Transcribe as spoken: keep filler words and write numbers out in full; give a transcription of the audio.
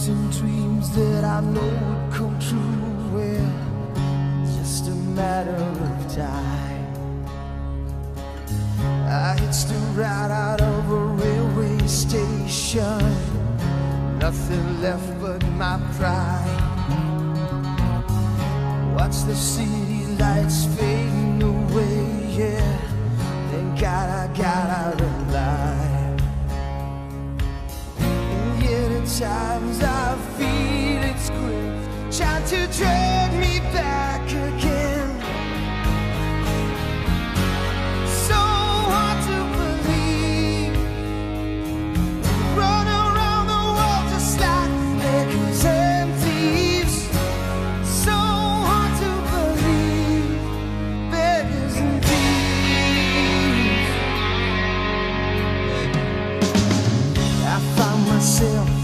hopes and dreams that I know would come true, well, it's just a matter of time. I hitched a ride out of a railway station, nothing left but my pride. Watch the city lights fading away, yeah, thank God I got out alive. And yet at times I feel its grip, trying to drag me back again. So hard to believe, run around the world just like beggars and thieves. So hard to believe, beggars and thieves. I found myself